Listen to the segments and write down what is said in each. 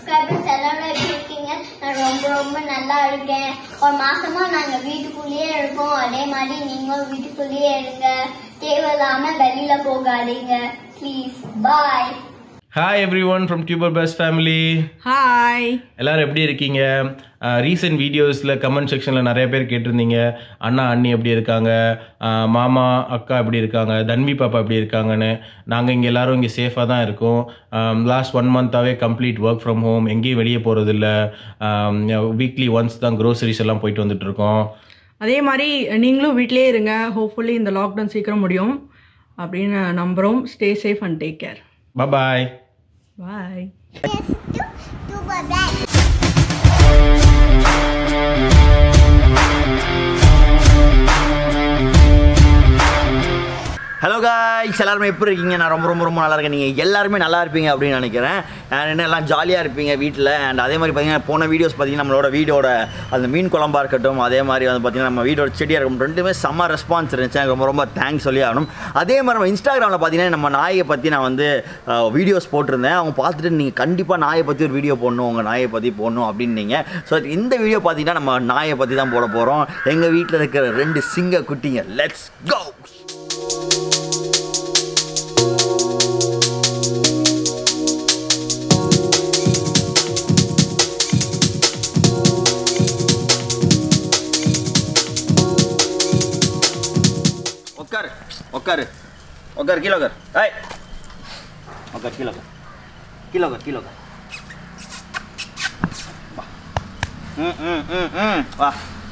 Subscribers எல்லாரும் எப்படி இருக்கீங்க? நான் ரொம்ப நல்லா இருக்கேன். ஒரு மாசமா நாங்க வீட்டுக்குள்ளேயே இருக்கோம். அதே மாதிரி நீங்களும் வீட்டுக்குள்ளேயே இருங்க. தேவையில்லாம வெளியில போகாதீங்க please. Bye. Hi everyone from tuber best family. Hi, எல்லாரும் எப்படி இருக்கீங்க? ரீசெண்ட் வீடியோஸில் கமெண்ட் செக்ஷனில் நிறைய பேர் கேட்டிருந்தீங்க, அண்ணா அண்ணி எப்படி இருக்காங்க, மாமா அக்கா எப்படி இருக்காங்க, தன்வி பாப்பா எப்படி இருக்காங்கன்னு. நாங்கள் இங்கே எல்லோரும் இங்கே சேஃபாக தான் இருக்கோம். லாஸ்ட் 1 மந்த்தாகவே கம்ப்ளீட் ஒர்க் ஃப்ரம் ஹோம், எங்கேயும் வெளியே போகிறதில்ல. வீக்லி ஒன்ஸ் தான் க்ரோசரிஸ் எல்லாம் போயிட்டு வந்துட்டுருக்கோம். அதே மாதிரி நீங்களும் வீட்டிலே இருங்க. ஹோப்ஃபுல்லி இந்த லாக்டவுன் சீக்கிரம் முடியும் அப்படின்னு நம்புகிறோம். Stay safe and take care. Bye. Bye. Hello guys, எல்லாருமே எப்படி இருக்கீங்க? நான் ரொம்ப நல்லா இருக்கேன். நீங்கள் எல்லாருமே நல்லா இருப்பீங்க அப்படின்னு நினைக்கிறேன். என்ன எல்லாம் ஜாலியாக இருப்பீங்க வீட்டில். அண்ட் அதே மாதிரி பார்த்தீங்கன்னா போன வீடியோஸ் பார்த்தீங்கன்னா நம்மளோட வீடியோட அந்த மீன் குழம்பா இருக்கட்டும், அதே மாதிரி வந்து பார்த்தீங்கன்னா நம்ம வீடியோட செடியாக இருக்கும், ரெண்டுமே செம்ம ரெஸ்பான்ஸ் இருந்துச்சு. எனக்கு ரொம்ப தேங்க்ஸ் சொல்லி ஆகணும். அதே மாதிரி நம்ம இன்ஸ்டாகிராமில் பார்த்தீங்கன்னா நம்ம நாயை பற்றி நான் வந்து வீடியோஸ் போட்டிருந்தேன். அவங்க பார்த்துட்டு நீங்கள் கண்டிப்பாக நாயை பற்றி ஒரு வீடியோ போடணும், உங்கள் நாயை பற்றி போடணும் அப்படின்னீங்க. ஸோ இந்த வீடியோ பார்த்தீங்கன்னா நம்ம நாயை பற்றி தான் போட போகிறோம். எங்கள் வீட்டில் இருக்கிற 2 சிங்க குட்டிங்க. Let's go. உட்கார் கீழே உட்கார். ஏய் உட்கார் கீழே உட்கார். வா.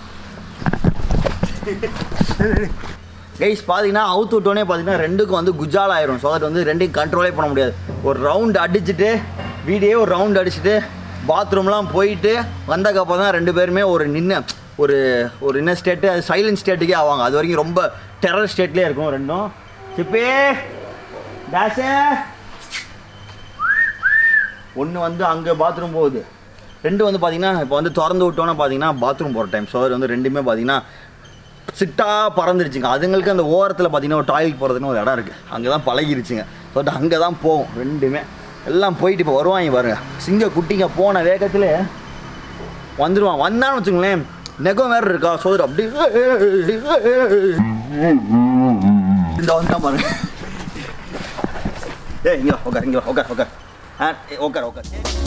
கைஸ் பார்த்தீங்கன்னா அவுத்து விட்டோன்னே பார்த்தீங்கன்னா 2க்கும் வந்து குஜால் ஆயிரும். ஸோ அது வந்து 2யும் கண்ட்ரோலே பண்ண முடியாது. ஒரு ரவுண்டு அடிச்சுட்டு வீடியே ஒரு ரவுண்டு அடிச்சுட்டு பாத்ரூம்லாம் போயிட்டு வந்தக்கப்புறம் தான் 2 பேருமே ஒரு என்ன ஸ்டேட்டு, அது சைலண்ட் ஸ்டேட்டுக்கே ஆவாங்க. அது வரைக்கும் ரொம்ப டெரர் ஸ்டேட்லேயே இருக்கும் 2ம். சிப்பே டேஷே ஒன்று வந்து அங்கே பாத்ரூம் போகுது, 2 வந்து பார்த்தீங்கன்னா இப்போ வந்து திறந்து விட்டோன்னா பார்த்தீங்கன்னா பாத்ரூம் போகிற டைம். ஸோ அது வந்து 2மே பார்த்தீங்கன்னா சிட்டாக பறந்துருச்சுங்க. அதுங்களுக்கு அந்த ஓரத்தில் பார்த்தீங்கன்னா ஒரு டாய்லெட் போகிறதுன்னு ஒரு இடம் இருக்குது, அங்கே தான் பழகிருச்சுங்க. ஸோ அங்கே தான் போகும் 2மே. எல்லாம் போயிட்டு இப்போ வருவாங்க பாருங்க. சிங்க குட்டிங்க போன வேகத்தில் வந்துடுவான். வந்தான்னு வச்சுங்களேன், நெகம் வேறு இருக்கா. ஸோ அப்படி இந்த வந்தா பாருங்க. ஏய் இங்கே உட்கார்.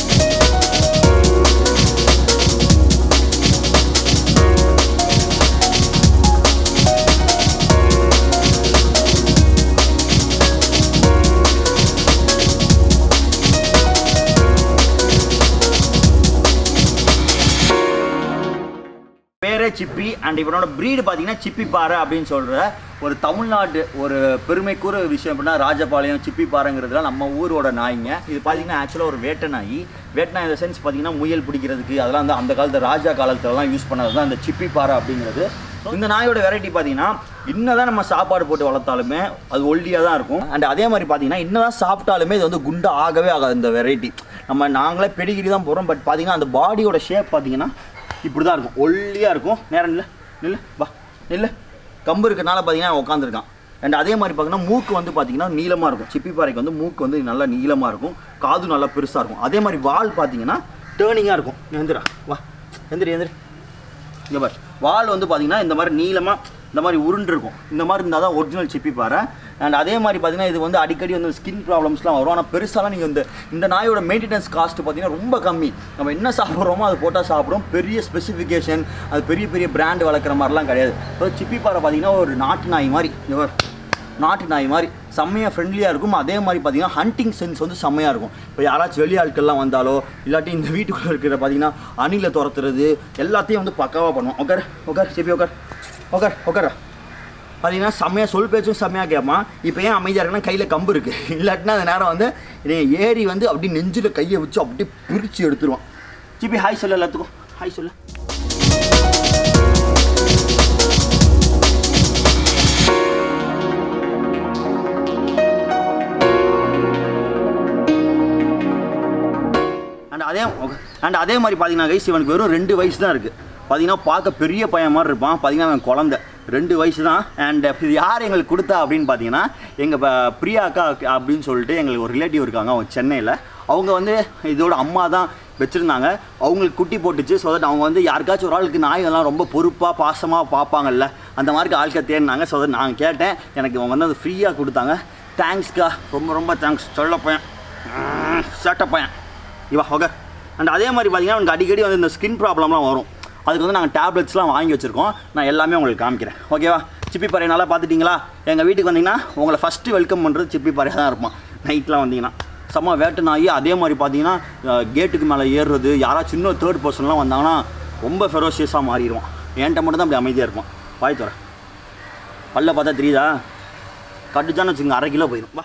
பேரே சிப்பி. அண்ட் இவனோட ப்ரீடு பார்த்தீங்கன்னா சிப்பி பாறை அப்படின்னு சொல்கிற ஒரு தமிழ்நாட்டு ஒரு பெருமைக்கூற விஷயம் அப்படின்னா ராஜபாளையம் சிப்பி பாறைங்கிறதுலாம் நம்ம ஊரோட நாய்ங்க. இது பார்த்தீங்கன்னா ஆக்சுவலாக ஒரு வேட்டை நாய். இந்த சென்ஸ் பார்த்தீங்கன்னா முயல் பிடிக்கிறதுக்கு அதெல்லாம் வந்து அந்த காலத்து ராஜா காலத்துலலாம் யூஸ் பண்ணது தான் இந்த சிப்பி பாறை அப்படிங்கிறது. இந்த நாயோட வெரைட்டி பார்த்தீங்கன்னா இன்னதான் நம்ம சாப்பாடு போட்டு வளர்த்தாலுமே அது ஒல்லியாக தான் இருக்கும். அண்ட் அதே மாதிரி பார்த்தீங்கன்னா இன்னதான் சாப்பிட்டாலுமே இது வந்து குண்டா ஆகவே ஆகாது. இந்த வெரைட்டி நாங்களே பெடிகிரி தான் போகிறோம். பட் பார்த்தீங்கன்னா அந்த பாடியோட ஷேப் பார்த்தீங்கன்னா இப்படி தான் இருக்கும், ஒல்லியாக இருக்கும். நேரம் இல்லை கம்பு இருக்கிறனால பார்த்தீங்கன்னா உட்காந்துருக்கான். அண்ட் அதே மாதிரி பார்த்தீங்கன்னா மூக்கு வந்து பார்த்தீங்கன்னா நீளமாக இருக்கும். சிப்பி பாறைக்கு வந்து மூக்கு வந்து நல்லா நீளமாக இருக்கும், காது நல்லா பெருசாக இருக்கும். அதே மாதிரி வால் பார்த்தீங்கன்னா டேர்னிங்காக இருக்கும். எந்திரி இங்கே பாரு. வால் வந்து பார்த்தீங்கன்னா இந்த மாதிரி நீளமாக இந்த மாதிரி உருண்டு இருக்கும். இந்த மாதிரி இருந்தால் தான் ஒரிஜினல் சிப்பி பாறை. அண்ட் அதே மாதிரி பார்த்தீங்கன்னா இது வந்து அடிக்கடி வந்து ஸ்கின் ப்ராப்ளம்ஸ்லாம் வரும். ஆனால் பெருசாலாம் நீங்கள் இந்த நாயோட மெயின்டெனன்ஸ் காஸ்ட்டு பார்த்தீங்கன்னா ரொம்ப கம்மி. நம்ம என்ன சாப்பிட்றோமோ அது போட்டால் சாப்பிட்றோம். பெரிய ஸ்பெசிஃபிகேஷன், அது பெரிய பிராண்டு வளர்க்குற மாதிரிலாம் கிடையாது. இப்போ சிப்பி பாறை பார்த்தீங்கன்னா ஒரு நாட்டு நாய் மாதிரி செம்மையாக ஃப்ரெண்ட்லியாக இருக்கும். அதே மாதிரி பார்த்தீங்கன்னா ஹண்டிங் சென்ஸ் வந்து செம்மையாக இருக்கும். இப்போ யாராச்சும் வெளி ஆட்கள்லாம் வந்தாலோ இல்லாட்டி இந்த வீட்டுக்குள்ளே இருக்கிற பார்த்தீங்கன்னா அணிலை துரத்துறது எல்லாத்தையும் வந்து பக்காவாக பண்ணுவோம். உட்கார் சிப்பி உட்கார். பார்த்தீங்கன்னா செம்மையாக சொல் பேச்சும் செம்மையாக கேட்பான். இப்போ ஏன் அமைதியாக இருக்குன்னா கையில் கம்பு இருக்குது. இல்லாட்டினா அந்த நேரம் வந்து ஏறி வந்து அப்படி நெஞ்சில் கையை வச்சு அப்படியே பிரித்து எடுத்துருவான். சிப்பி ஹாய் சொல்லு, எல்லாத்துக்கும் ஹாய் சொல்லு. அதே மாதிரி பார்த்தீங்கன்னா கைஸ் இவனுக்கு வெறும் 2 வயசு தான் இருக்குது. பார்த்தீங்கன்னா பார்க்க பெரிய பையன் மாதிரி இருப்பான். பார்த்தீங்கன்னா அவன் குழந்தை 2 வயசு தான். அண்ட் இது யார் எங்களுக்கு கொடுத்தா அப்படின்னு பார்த்தீங்கன்னா எங்கள் பிரியா அக்கா அப்படின்னு சொல்லிட்டு எங்களுக்கு ஒரு ரிலேட்டிவ் இருக்காங்க அவங்க சென்னையில். அவங்க வந்து இதோட அம்மா தான் வச்சுருந்தாங்க. அவங்களுக்கு குட்டி போட்டுச்சு. ஸோ தட் அவங்க வந்து யாருக்காச்சும் ஒரு ஆளுக்கு நாய்கள்லாம் ரொம்ப பொறுப்பாக பாசமாக பார்ப்பாங்கல்ல, அந்த மாதிரி ஆட்கள் தேடினாங்க. ஸோ தட் நான் கேட்டேன், எனக்கு அவங்க வந்து அது ஃப்ரீயாக கொடுத்தாங்க. தேங்க்ஸ்க்கா, ரொம்ப ரொம்ப தேங்க்ஸ். சொல்ல பையன், சேட்டை பையன் இவா. ஓகே. அண்ட் அதே மாதிரி பார்த்தீங்கன்னா எனக்கு அடிக்கடி வந்து இந்த ஸ்கின் ப்ராப்ளம்லாம் வரும். அதுக்கு வந்து நாங்கள் டேப்லெட்ஸ்லாம் வாங்கி வச்சுருக்கோம். நான் எல்லாமே உங்களுக்கு காமிக்கிறேன். ஓகேவா? சிப்பி பாறை நல்லா பார்த்துட்டிங்களா? எங்கள் வீட்டுக்கு வந்தீங்கன்னா உங்களை ஃபஸ்ட்டு வெல்கம் பண்ணுறது சிப்பி பாறையாக தான் இருப்பான். நைட்லாம் வந்தீங்கன்னா செம்ம வேட்டு நாய். அதே மாதிரி பார்த்தீங்கன்னா கேட்டுக்கு மேலே ஏறுறது, யாராச்சும் இன்னும் தேர்ட் பர்சன்லாம் வந்தாங்கன்னா ரொம்ப ஃபெரோஷியஸாக மாறிடுவான். என்கிட்ட மட்டும் தான் அப்படி அமைதியாக இருப்பான். வாய் தர பல்ல பார்த்தா தெரியுதா? கட்டுச்சான்னு வச்சுக்கோங்க, 1/2 கிலோ போயிடும். வா.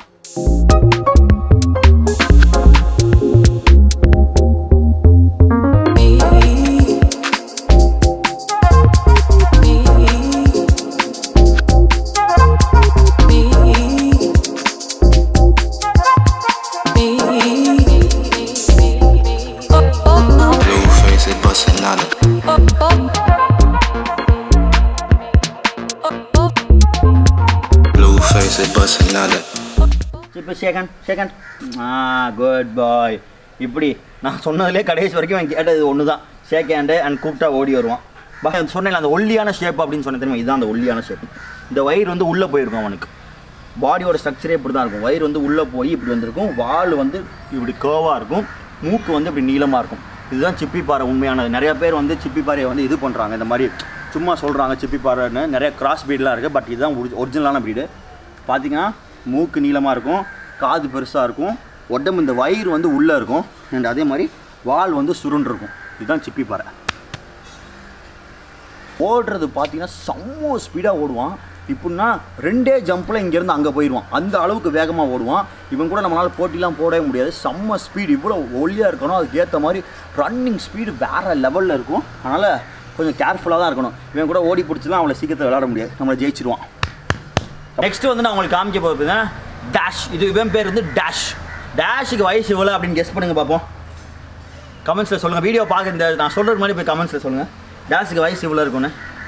இப்போ செகண்ட் குட் பாய். இப்படி நான் சொன்னதுலேயே கடைசி வரைக்கும் அவன் கேட்டது ஒன்று தான், ஷேக் ஹேண்டு அண்ட் கூப்பிட்டா ஓடி வருவான். சொன்னேன் அந்த ஒல்லியான ஷேப் அப்படின்னு சொன்ன தெரியுமா, இதுதான் அந்த ஒல்லியான ஷேப். இந்த வயிறு வந்து உள்ளே போயிருக்கும் அவனுக்கு. பாடியோட ஸ்ட்ரக்சரே இப்படி தான் இருக்கும். வயிறு வந்து உள்ளே போய் இப்படி வந்திருக்கும், வால் வந்து இப்படி கேர்வாக இருக்கும், மூக்கு வந்து இப்படி நீளமாக இருக்கும். இதுதான் சிப்பி பாறை உண்மையானது. நிறைய பேர் வந்து சிப்பி பாறையை வந்து இது பண்ணுறாங்க, இந்த மாதிரி சும்மா சொல்கிறாங்க சிப்பி பாறைன்னு. நிறைய கிராஸ் ப்ரீட்லாம் இருக்குது. பட் இதுதான் ஒரிஜினலான ப்ரீடு. பார்த்தீங்கன்னா மூக்கு நீளமாக இருக்கும், காது பெருசாக இருக்கும், உடம்பு இந்த வயிறு வந்து உள்ளே இருக்கும், அண்ட் அதே மாதிரி வால் வந்து சுருண்டிருக்கும். இதுதான் சிப்பி பாறை. ஓடுறது பார்த்தீங்கன்னா செம்ம ஸ்பீடாக ஓடுவான். இப்படின்னா 2 ஜம்பில் இங்கேருந்து அங்கே போயிடுவான். அந்த அளவுக்கு வேகமாக ஓடுவான். இவன் கூட நம்மளால் போட்டிலாம் போடவே முடியாது. செம்ம ஸ்பீடு. இவ்வளோ ஒல்லியாக இருக்கணும், அதுக்கேற்ற மாதிரி ரன்னிங் ஸ்பீடு வேறு லெவலில் இருக்கும். அதனால் கொஞ்சம் கேர்ஃபுல்லாக தான் இருக்கணும். இவன் கூட ஓடி பிடிச்சலாம் அவளை சீக்கிரத்தில் விளையாட முடியாது, நம்மளை ஜெயிச்சிருவான். நெக்ஸ்ட்டு வந்து நான் உங்களுக்கு காமிக்க போகிறதுனா டேஷ். இது இவன் பேர் வந்து டேஷ். டேஷுக்கு வயசு இவ்வளோ அப்படின்னு கெஸ் பண்ணுங்க பார்ப்போம். கமெண்ட்ஸில் சொல்லுங்கள். வீடியோ பார்க்க இந்த நான் சொல்கிறது மாதிரி போய் கமெண்ட்ஸில் சொல்லுங்கள். டேஷுக்கு வயசு இவ்வளோ இருக்குன்னு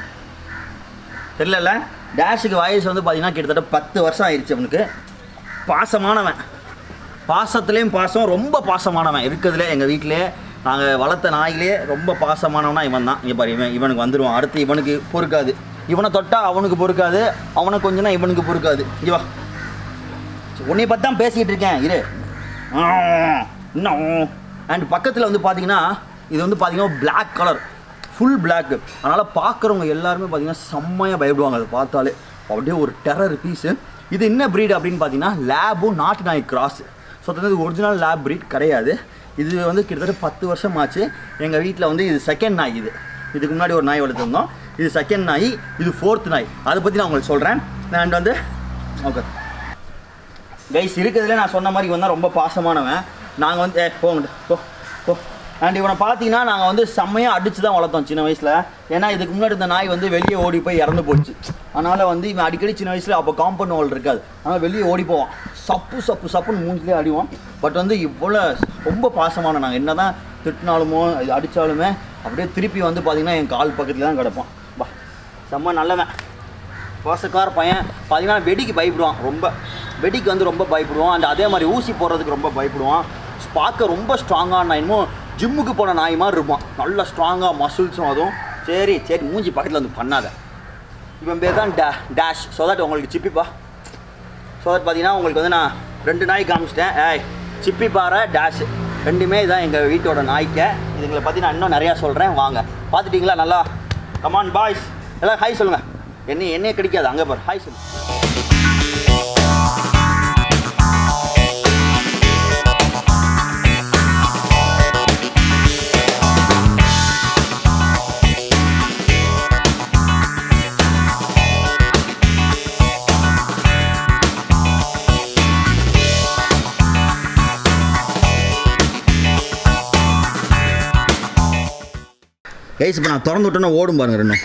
தெரியல. டேஷுக்கு வயசு வந்து பார்த்தீங்கன்னா கிட்டத்தட்ட 10 வருஷம் ஆயிடுச்சு. அவனுக்கு பாசமானவன், பாசத்துலேயும் பாசம், ரொம்ப பாசமானவன். இருக்கிறதுலே எங்கள் வீட்டிலே நாங்கள் வளர்த்த நாயிலே ரொம்ப பாசமானவனா இவன் தான். இங்கே பாரு, இவனுக்கு வந்துடுவான். அடுத்து இவனுக்கு பொறுக்காது. இவனை தொட்டால் அவனுக்கு பொறுக்காது, அவனை கொஞ்சம்னா இவனுக்கு பொறுக்காது. இவா உன்னை பற்றி தான் பேசிக்கிட்டு இருக்கேன் இரு இன்னும். அண்ட் பக்கத்தில் வந்து பார்த்தீங்கன்னா இது வந்து பார்த்தீங்கன்னா பிளாக் கலர், ஃபுல் பிளாக்கு. அதனால் பார்க்குறவங்க எல்லாருமே பார்த்தீங்கன்னா செம்மையாக பயப்படுவாங்க. அதை பார்த்தாலே அப்படியே ஒரு டெரர் பீஸு. இது என்ன ப்ரீடு அப்படின்னு பார்த்தீங்கன்னா லேபும் நாட்டு நாய் கிராஸ். ஸோ அது ஒரிஜினல் லேப் ப்ரீட் கிடையாது. இது வந்து கிட்டத்தட்ட 10 வருஷம் ஆச்சு. எங்கள் வீட்டில் வந்து இது செகண்ட் நாய். இதுக்கு முன்னாடி ஒரு நாய் வளர்த்துருந்தோம். இது செகண்ட் நாய், இது 4th நாய். அதை பற்றி நான் உங்களுக்கு சொல்கிறேன். அண்ட் வந்து ஓகே கைஸ், இருக்கிறதுல நான் சொன்ன மாதிரி இவன் தான் ரொம்ப பாசமானவன். நாங்கள் வந்து போங்க போ போ. அண்ட் இவனை பார்த்தீங்கன்னா நாங்கள் வந்து செம்மையாக அடித்து தான் வளர்த்தோம் சின்ன வயசில். ஏன்னா இதுக்கு முன்னாடி இந்த நாய் வந்து வெளியே ஓடி போய் இறந்து போச்சு. அதனால் வந்து இவன் அடிக்கடி சின்ன வயசில் அப்போ காம்பவுண்ட் வால் இருக்காது, ஆனால் வெளியே ஓடி போவான். சப்புன்னு மூஞ்சிலே அடிவான். பட் வந்து இவ்வளோ ரொம்ப பாசமான, நாங்கள் என்ன தான் திட்டினாலுமோ இது அடித்தாலுமே அப்படியே திருப்பி வந்து பார்த்திங்கன்னா என் கால் பக்கத்தில் தான் கிடப்பான். பா செம்ம நல்லவன், பாசக்கார பையன். பார்த்தீங்கன்னா வெடிக்கு பயப்படுவான், ரொம்ப வெடிக்கு வந்து ரொம்ப பயப்படுவான். அண்ட் அதே மாதிரி ஊசி போடுறதுக்கு ரொம்ப பயப்படுவான். பார்க்க ரொம்ப ஸ்ட்ராங்கான நாய், இன்னும் ஜிம்முக்கு போன நாய் மாதிரி இருப்பான். நல்லா ஸ்ட்ராங்காக மசில்ஸும் அதுவும். சரி மூஞ்சி பக்கத்தில் வந்து பண்ணாத. இவன் பேர் தான் டேஷ். ஸோ தட் உங்களுக்கு சிப்பிப்பா. ஸோ தட் பார்த்தீங்கன்னா உங்களுக்கு வந்து நான் 2 நாய் காமிச்சிட்டேன். சிப்பி பாறை, டேஷ், ரெண்டுமே இதான் எங்கள் வீட்டோட நாய்க்க. இதுங்களை பற்றி நான் இன்னும் நிறையா சொல்கிறேன், வாங்க. பார்த்துட்டிங்களா? நல்லா கமான் பாய்ஸ் எல்லாம் ஹாய் சொல்லுங்கள். என்னையே கிடைக்காது, அங்கே பாரு ஹாய் சொல்லு. கைஸ் இப்போ நான் திறந்து விட்டோன்னா ஓடும் பாருங்க ரெண்டும்.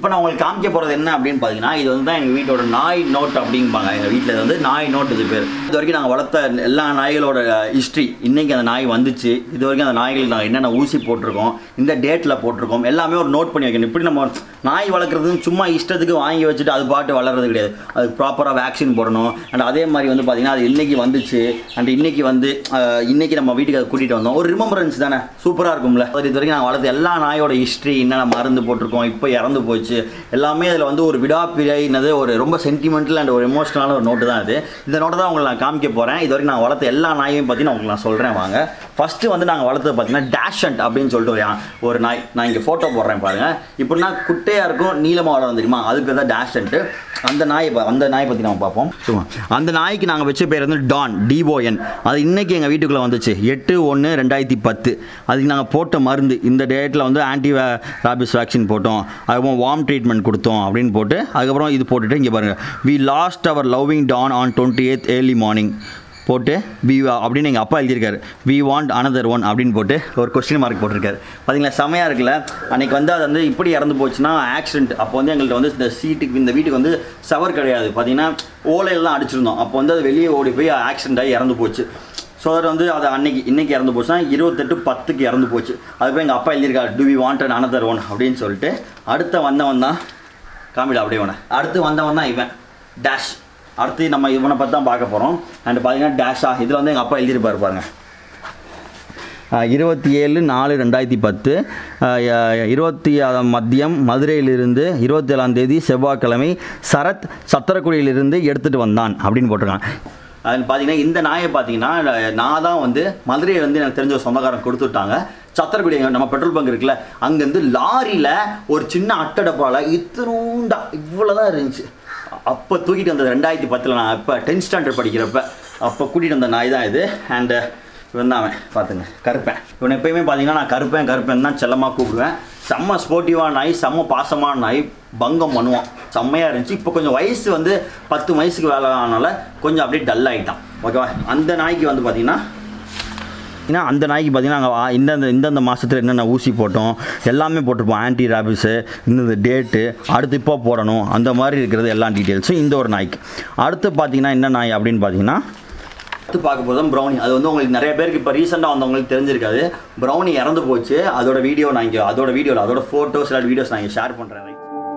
நான் உங்களுக்கு காமிக்க போகிறது என்ன அப்படின்னு பார்த்தீங்கன்னா, இது வந்து தான் எங்கள் வீட்டோட நாய் நோட் அப்படிம்பாங்க. எங்கள் வீட்டில் இது வந்து நாய் நோட் இது பேர். இது வரைக்கும் நாங்கள் வளர்த்த எல்லா நாய்களோட ஹிஸ்ட்ரி, இன்றைக்கி அந்த நாய் வந்துச்சு, இது வரைக்கும் அந்த நாய்களுக்கு நாங்கள் என்னென்ன ஊசி போட்டிருக்கோம், இந்த டேட்டில் போட்டிருக்கோம், எல்லாமே ஒரு நோட் பண்ணி வைக்கணும். இப்படி நம்ம நாய் வளர்க்குறதுன்னு சும்மா இஷ்டத்துக்கு வாங்கி வச்சுட்டு அது பாட்டு வளர்றது கிடையாது. அதுக்கு ப்ராப்பராக வேக்சின் போடணும். அண்ட் அதே மாதிரி வந்து பார்த்திங்கன்னா அது இன்றைக்கி வந்துச்சு அண்ட் இன்றைக்கி வந்து இன்றைக்கி நம்ம வீட்டுக்கு அதை கூட்டிகிட்டு வந்தோம். ஒரு ரிமெம்பரன்ஸ் தானே, சூப்பராக இருக்கும்ல. அது இது வரைக்கும் நாங்கள் வளர்த்த எல்லா நாயோட ஹிஸ்ட்ரி, என்னென்ன மருந்து போட்டிருக்கோம், இப்போ இறந்து போச்சு, எல்லாமே அதில் வந்து ஒரு விடாப்பிழைனது ஒரு ரொம்ப சென்டிமெண்டல் அண்ட் ஒரு எமோஷனலான ஒரு நோட்டு தான் இது. இந்த நோட்டை தான் உங்களுக்கு நான் காமிக்க போகிறேன். இது வரைக்கும் நான் வளர்த்த எல்லா நாயையும் பற்றி நான் உங்களுக்கு நான் சொல்கிறேன் வாங்க. ஃபஸ்ட்டு வந்து நாங்கள் வளர்த்தது பார்த்தீங்கன்னா டேஷண்ட் அப்படின்னு சொல்லிட்டு ஒரு நாய். நான் இங்கே ஃபோட்டோ போடுறேன் பாருங்கள். இப்படின்னா குட்டையாக இருக்கும், நீளமாக வளரும் தெரியுமா, அது பேர் தான் டேஷண்ட்டு. அந்த நாயை பற்றி நம்ம பார்ப்போம். சும்மா அந்த நாய்க்கு நாங்கள் வச்ச பேர் வந்து டான், DON. அது இன்றைக்கி எங்கள் வீட்டுக்குள்ளே வந்துச்சு 8/1/2010. அதுக்கு நாங்கள் போட்ட மருந்து இந்த டேட்டில் வந்து ஆன்டி ராபிஸ் வேக்சின் போட்டோம், அதுக்கப்புறம் வார்ம் ட்ரீட்மெண்ட் கொடுத்தோம் அப்படின்னு போட்டு அதுக்கப்புறம் இது போட்டுட்டு இங்கே பாருங்கள், we lost our loving Don on 28th early morning போட்டு வி அப்படின்னு எங்கள் அப்பா எழுதியிருக்காரு. வி வாண்ட் அனதர் ஒன் அப்படின்னு போட்டு ஒரு கொஸ்டின் மார்க் போட்டிருக்காரு. பார்த்தீங்களா, செமையாக இருக்குல்ல. அன்றைக்கி வந்து அது வந்து இப்படி இறந்து போச்சுன்னா ஆக்சிடென்ட். அப்போ வந்து எங்கள்கிட்ட வந்து இந்த வீட்டுக்கு வந்து சவர் கிடையாது, பார்த்தீங்கன்னா ஓலையில் தான் அடிச்சிருந்தோம். அப்போ வந்து அது வெளியே ஓடி போய் ஆக்சிடென்ட் ஆகி இறந்து போச்சு. ஸோ அது வந்து அது இன்னைக்கு இறந்து போச்சுன்னா 28/10 இறந்து போச்சு. அதுக்கு எங்கள் அப்பா எழுதியிருக்காரு, do we want another one அப்படின்னு சொல்லிட்டு. அடுத்த வந்தவன் தான் காமிடா அப்படியே வேணா. அடுத்து வந்தவன் தான் இவன் டேஷ். அடுத்து நம்ம இவனை பற்றி தான் பார்க்க போகிறோம். அண்ட் பார்த்தீங்கன்னா டேஷா இதில் வந்து எங்கள் அப்பா எழுதியிருப்பார் பாருங்க, 27/4/2010 26 மதியம் மதுரையிலிருந்து 27ஆம் தேதி செவ்வாய்க்கிழமை சரத் சத்திரக்குடியிலிருந்து எடுத்துகிட்டு வந்தான் அப்படின்னு போட்டிருக்கான். அது பார்த்தீங்கன்னா இந்த நாயை பார்த்தீங்கன்னா நான் தான் வந்து மதுரையை வந்து எனக்கு தெரிஞ்ச ஒரு சொந்தக்காரன் கொடுத்துட்டாங்க. சத்திரக்குடி நம்ம பெட்ரோல் பங்க் இருக்குல்ல, அங்கேருந்து லாரியில் ஒரு சின்ன அட்டடப்பால் இத்தனூண்டா இவ்வளோ தான் இருந்துச்சு. அப்போ தூக்கிட்டு வந்தது 2010 நான் இப்போ 10th ஸ்டாண்டர்ட் படிக்கிறப்ப அப்போ கூட்டிகிட்டு வந்த நாய் தான் இது. அண்டு இவன் தான் அவன் பார்த்துங்க, கருப்பேன். இவனை எப்பயுமே பார்த்தீங்கன்னா நான் கருப்பேன் தான் செல்லமாக கூப்பிடுவேன். செம்ம ஸ்போர்ட்டிவான நாய், செம்ம பாசமான நாய், பங்கம் பண்ணுவான், செம்மையாக இருந்துச்சு. இப்போ கொஞ்சம் வயசு வந்து 10 வயசுக்கு வேலை ஆனால கொஞ்சம் அப்படியே டல் ஆகிட்டான். ஓகேவா. அந்த நாய்க்கு வந்து பார்த்திங்கன்னா அந்த நாய்க்கு பார்த்திங்கன்னா நாங்கள் இந்தந்த மாதத்தில் என்னென்ன ஊசி போட்டோம் எல்லாமே போட்டிருப்போம். ஆன்டி ராபிஸு, இந்த டேட்டு, அடுத்து இப்போ போடணும், அந்த மாதிரி இருக்கிறது எல்லா டீட்டெயில்ஸும் இந்த ஒரு நாய்க்கு. அடுத்து பார்த்திங்கன்னா என்ன நாய் அப்படின்னு பார்த்தீங்கன்னா அடுத்து பார்க்க போதும் ப்ரௌனி. அது வந்து உங்களுக்கு நிறைய பேருக்கு இப்போ ரீசெண்டாக வந்தவங்களுக்கு தெரிஞ்சிருக்காது. ப்ரௌனி இறந்து போச்சு. அதோட வீடியோ நான் இங்கே அதோட ஃபோட்டோஸ் இல்லை வீடியோஸ் நான் இங்கே ஷேர் பண்ணுறேன்.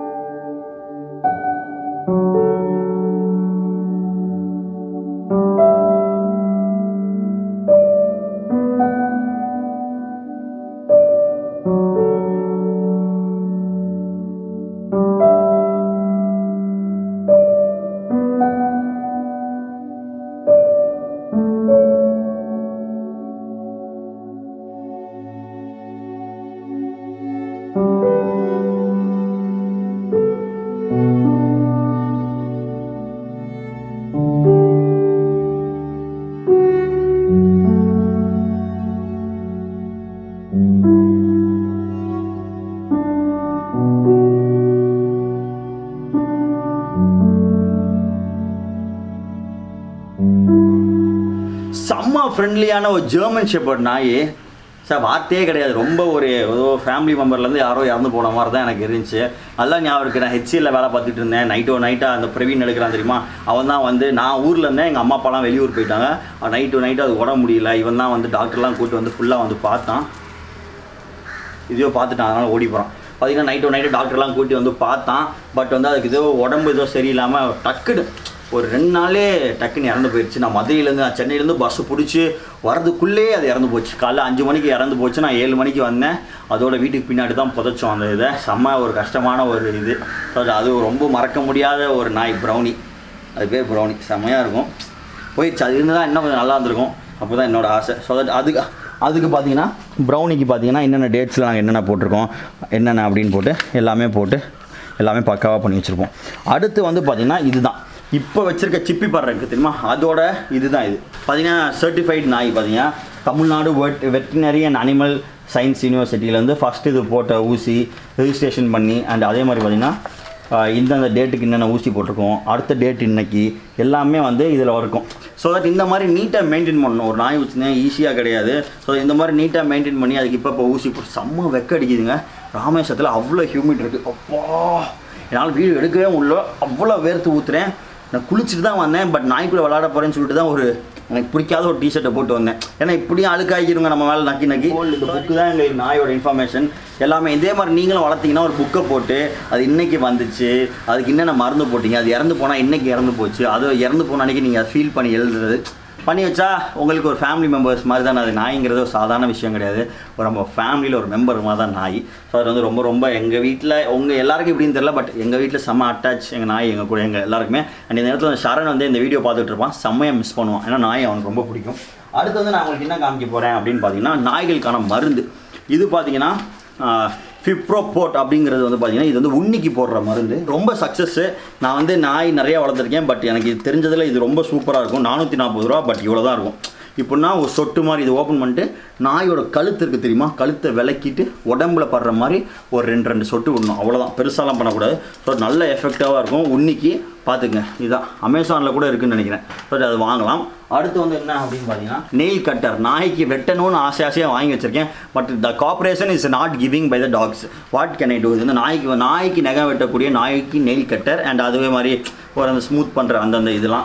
செம்ம ஃப்ரெண்ட்லியான ஒரு ஜெர்மன் ஷெப்பர்ட் நாய். சார் வார்த்தையே கிடையாது. ரொம்ப ஒரு ஃபேமிலி மெம்பர்லேருந்து யாரோ இறந்து போன மாதிரி தான் எனக்கு இருந்துச்சு. அதெல்லாம் ஞாபகம் இருக்குது. நான் HCL வேலை பார்த்துட்டு இருந்தேன். நைட்டாக அந்த பிரவீன் எடுக்கிறான் தெரியுமா, அவன் தான் வந்து நான் ஊரில் இருந்தேன், எங்கள் அம்மா அப்பாலாம் வெளியூர் போயிட்டாங்க. நைட்டு அது உடம்பு முடியல. இவன் தான் வந்து டாக்டர்லாம் கூப்பிட்டு வந்து ஃபுல்லாக வந்து பார்த்தான். இதையோ பார்த்துட்டான், அதனால் ஓடி போகிறான். பார்த்தீங்கன்னா நைட்டு டாக்டர்லாம் கூட்டி வந்து பார்த்தான். பட் வந்து அதுக்கு உடம்பு சரியில்லாமல் டக்குன்னு ஒரு 2 நாளே டக்குன்னு இறந்து போயிடுச்சு. நான் சென்னையிலேருந்து பஸ்ஸு பிடிச்சி வரதுக்குள்ளே அது இறந்து போச்சு. காலைல 5 மணிக்கு இறந்து போச்சு. நான் 7 மணிக்கு வந்தேன். அதோட வீட்டுக்கு பின்னாடி தான் புதைச்சோம் அந்த இதை. செம்ம ஒரு கஷ்டமான ஒரு இது. அது ரொம்ப மறக்க முடியாத ஒரு நாய் ப்ரௌனி. அது பேர் ப்ரௌனி. செம்மையாக இருக்கும். போயிடுச்சு. அது இருந்தால் இன்னும் கொஞ்சம் நல்லா இருந்திருக்கும். அப்போ தான் என்னோடய ஆசை. ஸோ அதுக்கு பார்த்தீங்கன்னா ப்ரௌனிக்கு பார்த்தீங்கன்னா என்னென்ன டேட்ஸில் நாங்கள் என்னென்ன போட்டிருக்கோம் என்னென்ன அப்படின்னு போட்டு எல்லாமே பக்காவாக பண்ணி வச்சுருப்போம். அடுத்து வந்து பார்த்திங்கன்னா இதுதான் இப்போ வச்சுருக்க சிப்பி பறவை இருக்குது தெரியுமா, அதோட இதுதான் இது. பார்த்திங்கன்னா சர்டிஃபைடு நாய். பார்த்திங்கன்னா Tamil Nadu veterinary and animal science யூனிவர்சிட்டியிலேருந்து ஃபஸ்ட்டு இது போட்ட ஊசி ரெஜிஸ்ட்ரேஷன் பண்ணி அண்ட் அதே மாதிரி பார்த்திங்கன்னா இந்தந்த டேட்டுக்கு என்னென்ன ஊசி போட்டிருக்கோம், அடுத்த டேட் இன்னைக்கு எல்லாமே வந்து இதில் இருக்கும். ஸோ தட் இந்த மாதிரி நீட்டாக மெயின்டைன் பண்ணணும். ஒரு நாய் வச்சுன்னா ஈஸியாக கிடையாது. ஸோ இந்த மாதிரி நீட்டாக மெயின்டைன் பண்ணி அதுக்கு இப்போ ஊசி போட்டு செம்ம வெக்க அடிக்குதுங்க. ராமேஸ்வரத்தில் அவ்வளோ ஹியூமிட் இருக்குது. அப்பா என்னால் வீடியோ எடுக்கவே முடியல, அவ்வளோ வேர்த்து ஊற்றுறேன். நான் குளிச்சுட்டு தான் வந்தேன், பட் நாய்க்குள்ள விளாட போகிறேன்னு சொல்லிட்டு தான் எனக்கு பிடிக்காத ஒரு டிஷர்ட்டை போட்டு வந்தேன். ஏன்னா இப்படியும் அழுக்காகிருங்க நம்ம மேலே நக்கி. இந்த புக்கு தான் எங்கள் நாயோட இன்ஃபர்மேஷன் எல்லாமே. இதே மாதிரி நீங்களும் வளர்த்திங்கன்னா ஒரு புக்கை போட்டு அது இன்றைக்கி வந்துச்சு, அதுக்கு என்னென்ன மருந்து போட்டிங்க, அது இறந்து போனால் இன்றைக்கி இறந்து போச்சு, அது இறந்து போன அன்றைக்கி நீங்கள் அதை ஃபீல் பண்ணி எழுதுறது பண்ணி வச்சா உங்களுக்கு ஒரு ஃபேமிலி மெம்பர்ஸ் மாதிரி தான். அது நாய்ங்கிறது ஒரு சாதாரண விஷயம் கிடையாது, ஒரு நம்ம ஃபேமிலியில் ஒரு மெம்பர் மாதிரி தான் நாய். ஸோ அது வந்து ரொம்ப ரொம்ப எங்கள் வீட்டில் உங்கள் எல்லாருக்கும் எப்படின்னு தெரியல, பட் எங்கள் வீட்டில் செம்ம அட்டாச் எங்கள் நாய் எங்கள் கூட எங்கள் எல்லாருக்குமே. அண்ட் இந்த நேரத்தில் சரண் வந்து இந்த வீடியோ பார்த்துட்டு இருப்பான், செம்மையாக மிஸ் பண்ணுவான், ஏன்னா நாய் அவனுக்கு ரொம்ப பிடிக்கும். அடுத்து வந்து நான் உங்களுக்கு என்ன காமிக்க போகிறேன் அப்படின்னு பார்த்தீங்கன்னா நாய்களுக்கான மருந்து. இது பார்த்தீங்கன்னா ஃபிப்ரோபோட் அப்படிங்கிறது வந்து பார்த்தீங்கன்னா இது வந்து உண்ணிக்கு போடுற மருந்து. ரொம்ப சக்ஸஸ்ஸு. நான் வந்து நாய் நிறையா வளர்த்துருக்கேன், பட் எனக்கு இது தெரிஞ்சதில் இது ரொம்ப சூப்பராக இருக்கும். 440 ரூபா, பட் இவ்வளோ தான் இருக்கும். இப்போனா ஒரு சொட்டு மாதிரி இது ஓப்பன் பண்ணிட்டு நாயோட கழுத்து இருக்குது தெரியுமா, கழுத்தை விளக்கிட்டு உடம்புல படுற மாதிரி ஒரு 2 சொட்டு விடணும், அவ்வளோதான். பெருசாலாம் பண்ணக்கூடாது. ஸோ நல்ல எஃபெக்டிவாக இருக்கும். உன்னிக்கு பார்த்துக்குங்க, இதுதான் அமேசானில் கூட இருக்குதுன்னு நினைக்கிறேன். ஸோ அது வாங்கலாம். அடுத்து வந்து என்ன அப்படின்னு பார்த்தீங்கன்னா நெயில் கட்டர். நாய்க்கு வெட்டணும்னு ஆசையாக வாங்கி வச்சுருக்கேன், but the corporation is not giving by the dogs. What can I do? இது வந்து நாய்க்கு நகம் வெட்டக்கூடிய நாய்க்கு நெயில் கட்டர். அண்ட் அதுவே மாதிரி ஒரு அந்த ஸ்மூத் பண்ணுற அந்தந்த இதெல்லாம்.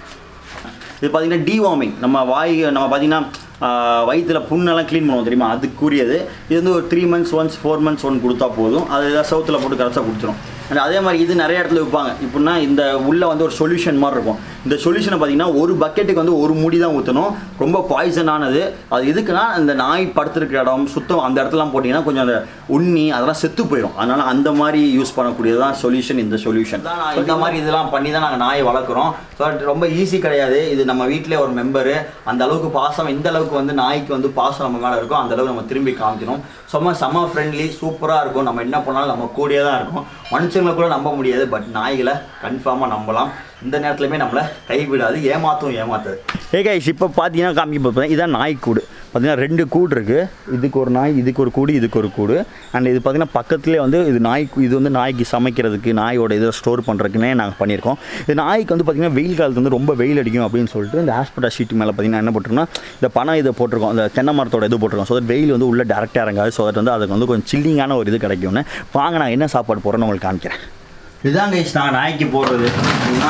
இது பார்த்திங்கன்னா டிவார்மிங். நம்ம பார்த்திங்கன்னா வயிற்றில் புண்ணெல்லாம் க்ளீன் பண்ணுவோம் தெரியுமா, அதுக்குரியது. இது வந்து ஒரு 3 months once 4 months ஒன்று கொடுத்தா போதும். அது ஏதாவது சவுத்தில் போட்டு கரைச்சா குடிச்சிடும். அண்ட் அதே மாதிரி இது நிறைய இடத்துல விற்பாங்க. இப்படின்னா இந்த உள்ளே வந்து ஒரு சொல்யூஷன் மாதிரி இருக்கும். இந்த சொல்யூஷனை பார்த்திங்கன்னா ஒரு பக்கெட்டுக்கு வந்து ஒரு மூடி தான் ஊற்றணும். ரொம்ப பாய்சனானது. அது எதுக்குன்னா இந்த நாய் படுத்துருக்கிற இடம் சுத்தம் அந்த இடத்துலாம் போட்டிங்கன்னா கொஞ்சம் அந்த உண்ணி அதெல்லாம் செத்து போயிடும். அதனால் அந்த மாதிரி யூஸ் பண்ணக்கூடியதான் சொல்யூஷன். இந்த சொல்யூஷன் தான் இந்த மாதிரி இதெல்லாம் பண்ணி தான் நாங்கள் நாய் வளர்க்குறோம். ஸோ ரொம்ப ஈஸி கிடையாது. இது நம்ம வீட்டிலே ஒரு மெம்பரு. அந்த அளவுக்கு பாசம், இந்த அளவுக்கு வந்து நாய்க்கு வந்து பாசம் நம்ம மேலே இருக்கும், அந்த அளவுக்கு நம்ம திரும்பி காமிக்கணும். செம்ம ஃப்ரெண்ட்லி, சூப்பராக இருக்கும். நம்ம என்ன பண்ணாலும் நம்ம கூடயே தான் இருக்கும். மனுஷங்களை கூட நம்ப முடியாது, பட் நாய்களை கன்ஃபார்மாக நம்பலாம். இந்த நேரத்துலையுமே நம்மளை கைவிடாது, ஏமாத்தாது. கைஸ் இப்போ பார்த்தீங்கன்னா காமிக்க போகிறேன். இதான் நாய் கூடு. பார்த்தீங்கன்னா 2 கூடு இருக்குது. இதுக்கு ஒரு நாய், இதுக்கு ஒரு கூடு, இதுக்கு ஒரு கூடு. அண்ட் இது பார்த்திங்கன்னா பக்கத்துலேயே வந்து இது வந்து நாய்க்கு சமைக்கிறதுக்கு, நாயோட இதை ஸ்டோர் பண்ணுறதுக்குன்னே நாங்கள் பண்ணியிருக்கோம். இது நாய்க்கு வந்து பார்த்திங்கன்னா வெயில் காலத்து வந்து ரொம்ப வெயில் அடிக்கும் அப்படின்னு சொல்லிட்டு இந்த ஆஸ்பெட்டா ஷீட் மேலே பார்த்திங்கன்னா என்ன போட்டிருக்கோம்னா இந்த பனை இதை போட்டிருக்கோம், அந்த தென்னை மரத்தோட இது போட்டிருக்கோம். ஸோ வெயில் வந்து உள்ளே டேரெக்டாக இறங்காது. ஸோ அது வந்து அதுக்கு வந்து கொஞ்சம் சில்லிங்கான ஒரு இது கிடைக்கும்னு. வாங்க நான் என்ன சாப்பாடு போடுறேன்னு உங்களுக்கு காமிக்கிறேன். இதுதான் கைஸ் நான் நாய்க்கு போடுறது அப்படின்னா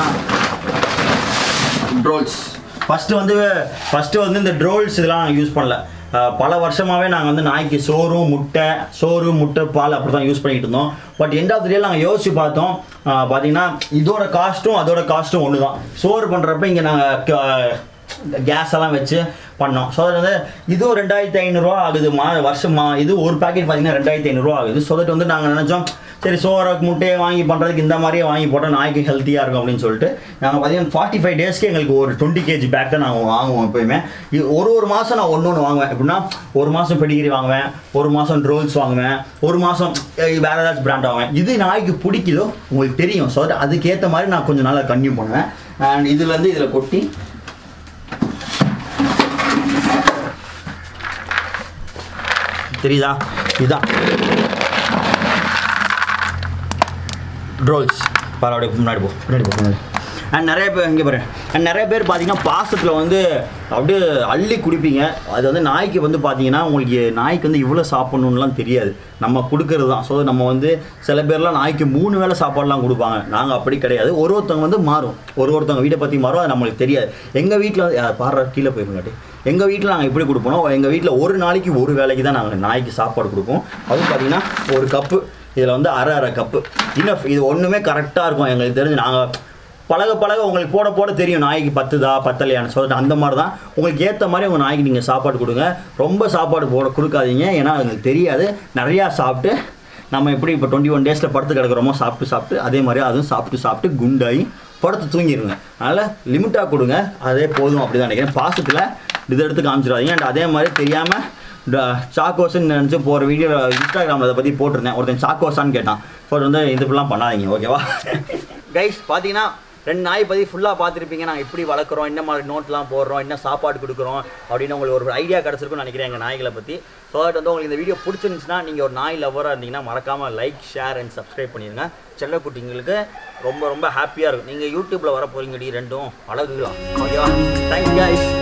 ட்ரோல்ஸ். ஃபஸ்ட்டு வந்து இந்த ட்ரோல்ஸ் இதெல்லாம் யூஸ் பண்ணல. பல வருஷமாகவே நாங்கள் வந்து நாய்க்கு சோறு முட்டை பால் அப்படி தான் யூஸ் பண்ணிகிட்டு இருந்தோம். But end of the day நாங்கள் யோசிச்சு பார்த்தோம். பார்த்தீங்கன்னா இதோட காஸ்ட்டும் அதோட காஸ்ட்டும் ஒன்று தான். சோறு பண்ணுறப்ப இங்கே நாங்கள் கேஸ் எல்லாம் வச்சு பண்ணோம். ஸோ அது வந்து இதுவும் 2500 ஆகுது வருஷமா. இது ஒரு பேக்கெட் பார்த்தீங்கன்னா 2500 ஆகுது. ஸோ தட் வந்து நாங்கள் நினச்சோம் சரி சோறுக்கு முட்டையை வாங்கி பண்ணுறதுக்கு இந்த மாதிரியே வாங்கி போட்டால் நாய்க்கு ஹெல்த்தியாக இருக்கும் அப்படின்னு சொல்லிட்டு நாங்கள் பார்த்தீங்கன்னா 45 டேஸ்க்கு எங்களுக்கு ஒரு 20 kg பேக் தான் நாங்கள் வாங்குவோம். எப்போயுமே ஒரு மாதம் நான் ஒன்று வாங்குவேன். எப்படின்னா ஒரு மாதம் பெடிகிரி வாங்குவேன், ஒரு மாதம் ட்ரோல்ஸ் வாங்குவேன், ஒரு மாதம் வேறு ஏதாச்சும் பிராண்ட் வாங்குவேன். இது நாய்க்கு பிடிக்குதோ உங்களுக்கு தெரியும். ஸோ அதுக்கேற்ற மாதிரி நான் கொஞ்சம் நாளாக கன்டினியூ பண்ணுவேன். அண்ட் இதுலேருந்து இதில் கொட்டி தெரியுதா, இதுதான் ட்ரோல்ஸ். பரவாயில்ல, முன்னாடி போ. அண்ட் நிறைய பேர் இங்கே பாரு. அண்ட் நிறைய பேர் பார்த்தீங்கன்னா பாசத்தில் வந்து அப்படியே அள்ளி குடிப்பீங்க. அது வந்து நாய்க்கு வந்து பார்த்தீங்கன்னா உங்களுக்கு நாய்க்கு வந்து இவ்வளோ சாப்பிட்ணுன்னுலாம் தெரியாது, நம்ம கொடுக்கறது தான். ஸோ நம்ம வந்து சில பேர்லாம் நாய்க்கு 3 வேளை சாப்பாடுலாம் கொடுப்பாங்க. நாங்கள் அப்படி கிடையாது. ஒருத்தவங்க வந்து மாறும், ஒருத்தவங்க வீட்டை பற்றி மாறும், அது நம்மளுக்கு தெரியாது. எங்கள் வீட்டில் வந்து பாடுற கீழே போயிருங்காட்டி எங்கள் வீட்டில் நாங்கள் எப்படி கொடுப்போம், எங்கள் வீட்டில் ஒரு நாளைக்கு ஒரு வேளைக்கு தான் நாங்கள் நாய்க்கு சாப்பாடு கொடுப்போம். அதுவும் பார்த்தீங்கன்னா ஒரு கப்பு, இதில் வந்து அரை கப்பு இன்னும். இது ஒன்றுமே கரெக்டாக இருக்கும் எங்களுக்கு தெரிஞ்சு. நாங்கள் பழக உங்களுக்கு போட தெரியும் நாய்க்கு பத்தலையான்னு சொல்லிட்டு அந்த மாதிரி தான். உங்களுக்கு ஏற்ற மாதிரி உங்கள் நாய்க்கு நீங்கள் சாப்பாடு கொடுங்க. ரொம்ப சாப்பாடு கொடுக்காதீங்க, ஏன்னா அதுங்களுக்கு தெரியாது. நிறையா சாப்பிட்டு நம்ம எப்படி இப்போ 21 டேஸில் படுத்து கிடக்கிறோமோ சாப்பிட்டு அதே மாதிரி அதுவும் சாப்பிட்டு குண்டாகி படுத்து தூங்கிடுங்க. அதனால் லிமிட்டாக கொடுங்க, அதே போதும் அப்படி தான் நினைக்கிறேன். பாசத்தில் இதை எடுத்து காமிச்சிடாதீங்க. அண்ட் அதே மாதிரி தெரியாமல் சாக்கோஸ்ன்னு நினச்சி போகிற வீடியோ இன்ஸ்டாகிராமில் அதை பற்றி போட்டிருந்தேன். ஒருத்தன் சாக்கோஸான்னு கேட்டான். ஸோ வந்து இதுப்பெல்லாம் பண்ணாதீங்க, ஓகேவா கைஸ்? பார்த்தீங்கன்னா 2 நாய் பற்றி ஃபுல்லாக பார்த்துருப்பீங்க. நாங்கள் எப்படி வளர்க்குறோம், என்ன மாதிரி நோட்லாம் போடுறோம், என்ன சாப்பாடு கொடுக்குறோம் அப்படின்னு உங்களுக்கு ஒரு ஐடியா கிடச்சிருக்குன்னு நினைக்கிறேன் எங்கள் நாய்களை பற்றி. ஸோ அது வந்து உங்களுக்கு இந்த வீடியோ பிடிச்சிருந்துச்சுன்னா நீங்கள் ஒரு நாய் லவராக இருந்தீங்கன்னா மறக்காமல் லைக், ஷேர் அண்ட் சப்ஸ்கிரைப் பண்ணிடுங்க. செல்லக்குட்டிங்களுக்கு ரொம்ப ஹாப்பியாக இருக்கும். நீங்கள் யூடியூப்பில் வர போகிறீங்கடி 2 அழகுலாம், ஓகேவா? Thanks guys.